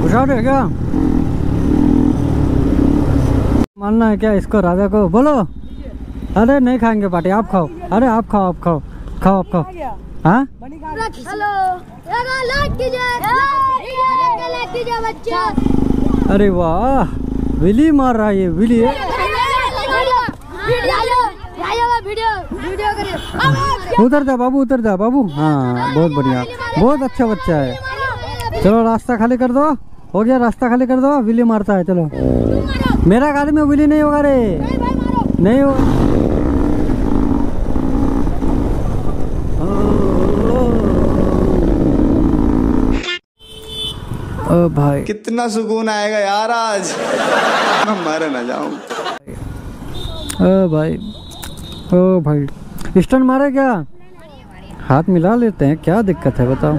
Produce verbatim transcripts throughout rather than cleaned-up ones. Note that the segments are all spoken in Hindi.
खुशाल है क्या? मानना है क्या इसको, राजा को बोलो? अरे नहीं खाएंगे पार्टी, आप खाओ। अरे आप खाओ, आप खाओ, खाओ आप खाओ। हाँ अरे वाह, विली मार रहा है ये, विली है। उतर जा बाबू, उतर जा बाबू। हाँ बहुत बढ़िया, बहुत अच्छा बच्चा है। चलो रास्ता खाली कर दो, हो गया रास्ता खाली कर दो। विली मारता है, चलो। मेरा गाड़ी में विली नहीं होगा रे, नहीं हो। ओ भाई कितना सुकून आएगा यार आज, मैं मर ना जाऊं। ओ भाई, ओ भाई स्टन मारे क्या? हाथ मिला लेते हैं, क्या दिक्कत है बताओ?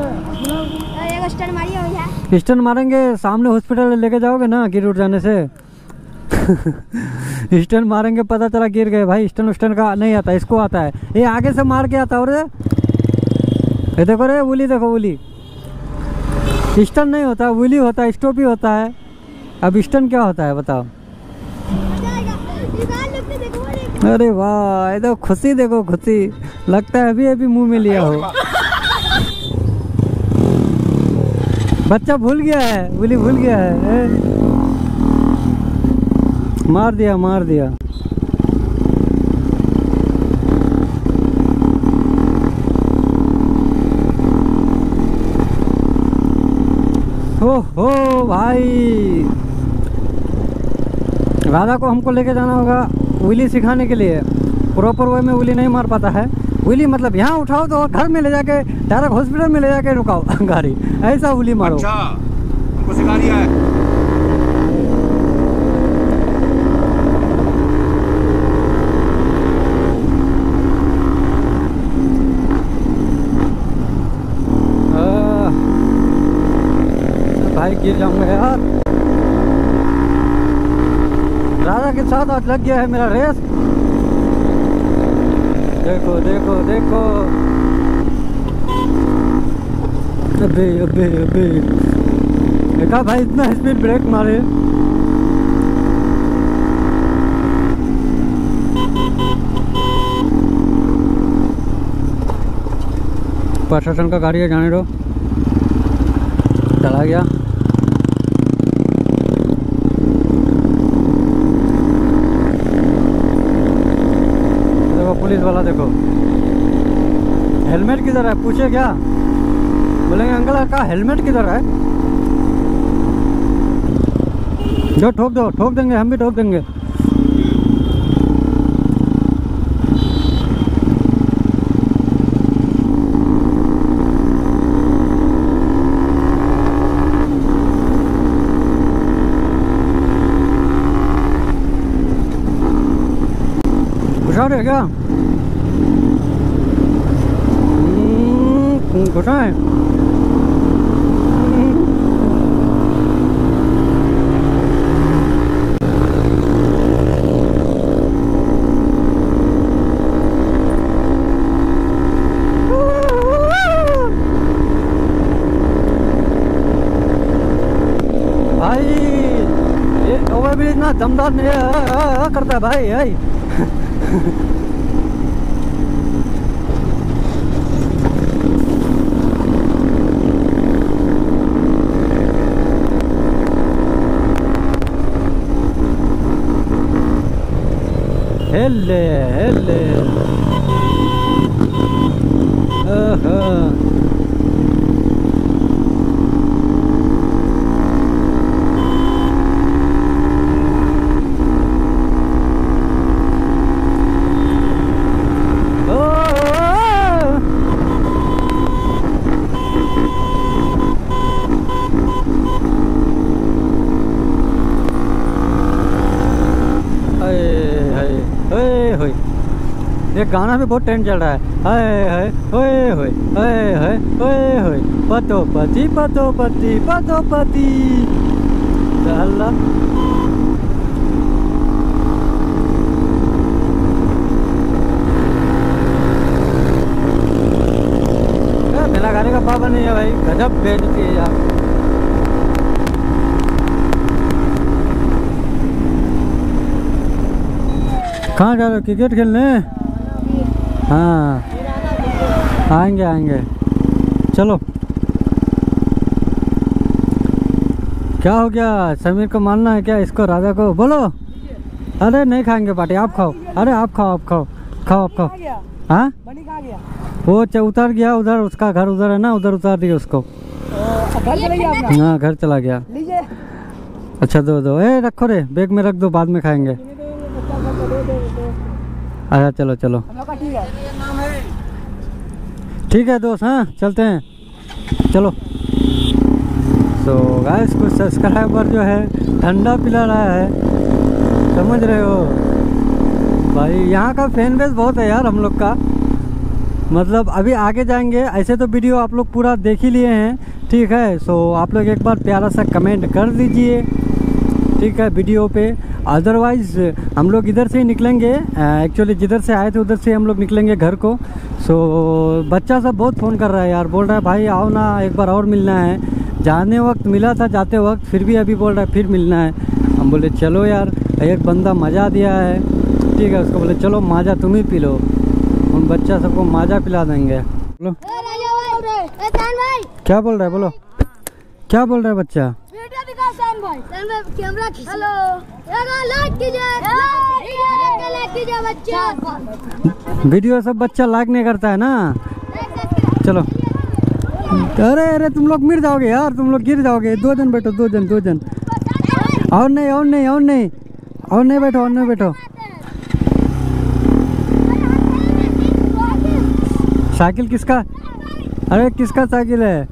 स्टन मारेंगे, सामने हॉस्पिटल लेके जाओगे ना गिर उठ जाने से। स्टन मारेंगे, पता चला गिर गए। भाई स्टन उस्टन का नहीं आता, इसको आता है। ये आगे से मार के आता है। और ये देखो रे, वुली देखो, वुली। स्टन नहीं होता, वुली होता है, स्टॉप ही होता है। अब स्टन क्या होता है बताओ? अरे वाह, ये देखो खुशी, देखो खुशी, लगता है अभी अभी मुंह में लिया हो। बच्चा भूल गया है, वुली भूल गया है, है? मार दिया, मार दिया। हो हो भाई, राधा को हमको लेके जाना होगा विली सिखाने के लिए। प्रॉपर वे में विली नहीं मार पाता है। विली मतलब यहाँ उठाओ तो घर में ले जाके डायरेक्ट हॉस्पिटल में ले जाके रुकाओ गाड़ी, ऐसा विली मारो। अच्छा, हमको सिखा दिया है। भाई गिर जाऊंगा यार। राजा के साथ आज लग गया है मेरा रेस। देखो देखो देखो, अबे अबे अबे, देखा भाई इतना स्पीड ब्रेक मारे। प्रशासन का गाड़ी है, जाने दो। चला गया। देखो पुलिस वाला, देखो हेलमेट किधर है, पूछे क्या? बोलेंगे अंकल का हेलमेट किधर है? जो ठोक दो, ठोक देंगे, हम भी ठोक देंगे। खुशाल है क्या? खुशा है। भाई ये ओवर ब्रिज ना दमदार नहीं करता है भाई, भाई। हेले हेले, ये गाना भी बहुत ट्रेंड चल रहा है। हाय हाय होए होए हाय हाय होए होए, पतो पति पतो पति पतो पति। अल्लाह मेरा गाने का पापा नहीं है भाई, गजब बेइज्जती है यार। कहाँ जा रहे हो? क्रिकेट खेलने? हाँ आएंगे आएंगे, चलो। क्या हो गया? समीर को मारना है क्या इसको, राजा को? बोलो। अरे नहीं खाएंगे पार्टी, आप खाओ। अरे आप खाओ, आप खाओ, खाओ आप खाओ। हाँ वो च- उतर गया उधर, उसका घर उधर है ना, उधर उतार दिया उसको। घर चला गया अपना? हाँ घर चला गया। लीजिए। अच्छा दो दो, ए रखो रे, बैग में रख दो, बाद में खाएंगे। अच्छा चलो चलो ठीक है। ठीक है दोस्त, हाँ चलते हैं, चलो। तो गाइस कुछ सब्सक्राइबर जो है ठंडा पिला रहा है, समझ रहे हो भाई। यहाँ का फैन बेस बहुत है यार हम लोग का, मतलब अभी आगे जाएंगे। ऐसे तो वीडियो आप लोग पूरा देख ही लिए हैं, ठीक है। सो आप लोग एक बार प्यारा सा कमेंट कर दीजिए, ठीक है, वीडियो पे। अदरवाइज हम लोग इधर से ही निकलेंगे, एक्चुअली जिधर से आए थे उधर से हम लोग निकलेंगे घर को। सो बच्चा सब बहुत फ़ोन कर रहा है यार, बोल रहा है भाई आओ ना, एक बार और मिलना है। जाने वक्त मिला था, जाते वक्त, फिर भी अभी बोल रहा है फिर मिलना है। हम बोले चलो यार, एक बंदा मज़ा दिया है, ठीक है, उसको बोले चलो माजा तुम ही पी लो, उन बच्चा सबको माजा पिला देंगे। बोलो क्या बोल रहा है, बोलो क्या बोल रहा है बच्चा? वीडियो दिखा सैन भाई, सैन भाई कैमरा खींच। हेलो लाइक कीजिए, लाइक कीजिए बच्चा। वीडियो सब बच्चा लाइक नहीं करता है ना, चलो। अरे अरे तुम लोग गिर जाओगे यार, तुम लोग गिर जाओगे। दो जन बैठो, दो जन दो जन और नहीं और नहीं और नहीं और नहीं बैठो, और नहीं बैठो। साइकिल किसका? अरे किसका साइकिल है?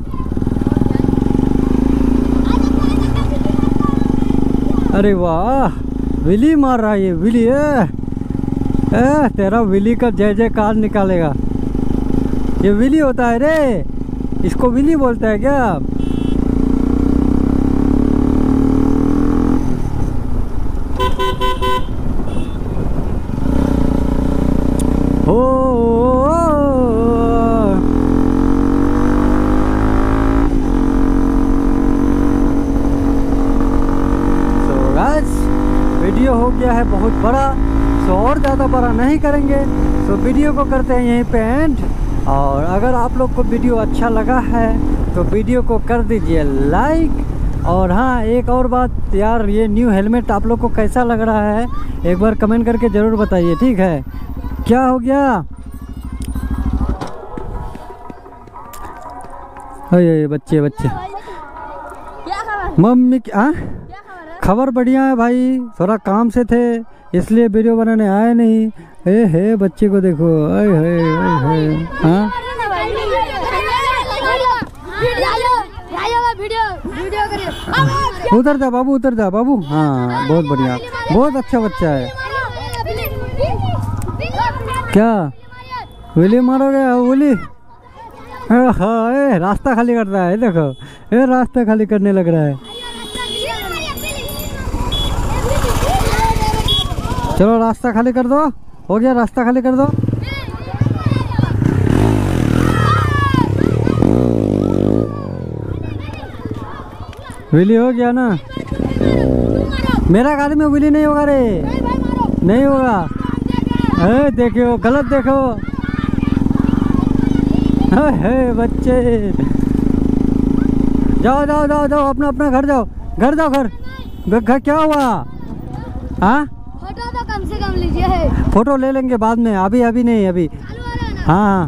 अरे वाह, विली मार रहा है ये, विली है। ए, तेरा विली का जय जयकार निकालेगा। ये विली होता है रे, इसको विली बोलता है क्या? ओ वीडियो हो गया है बहुत बड़ा, सो और ज़्यादा बड़ा नहीं करेंगे। सो वीडियो को करते हैं यहीं पे एंड। और अगर आप लोग को वीडियो अच्छा लगा है तो वीडियो को कर दीजिए लाइक। और हाँ एक और बात यार, ये न्यू हेलमेट आप लोग को कैसा लग रहा है एक बार कमेंट करके ज़रूर बताइए, ठीक है। क्या हो गया? अरे बच्चे बच्चे मम्मी क्या खबर? बढ़िया है भाई, थोड़ा काम से थे इसलिए वीडियो बनाने आए नहीं। ए हे बच्चे को देखो, अरे हे हे हाँ उतर जा बाबू, उतर जा बाबू। हाँ बहुत बढ़िया, बहुत अच्छा बच्चा है। क्या विली मारोगे? विली हाँ रास्ता खाली कर रहा है, देखो ये रास्ता खाली करने लग रहा है। चलो रास्ता खाली कर दो, हो गया रास्ता खाली कर दो। विली हो गया ना? मेरा गाड़ी में विली नहीं होगा रे, नहीं होगा। अरे देखो गलत देखो, हे बच्चे जाओ जाओ जाओ जाओ अपना अपना घर जाओ, घर जाओ घर। घर क्या हुआ? हाँ फोटो तो कम से कम लीजिए। फोटो ले लेंगे बाद में, अभी अभी नहीं, अभी। हाँ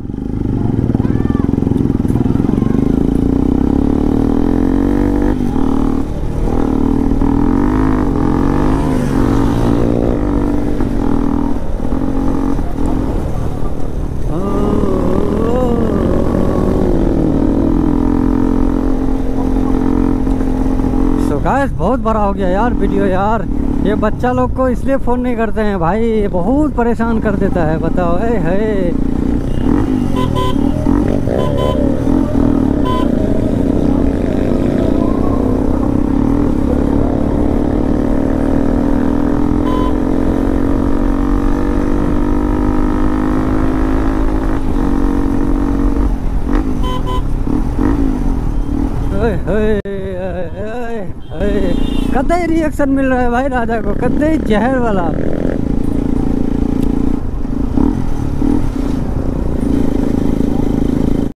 गाइस बहुत बड़ा हो गया यार वीडियो यार। ये बच्चा लोग को इसलिए फ़ोन नहीं करते हैं भाई, ये बहुत परेशान कर देता है, बताओ। ए है कतई रिएक्शन मिल रहा है भाई राजा को, कतई जहर वाला।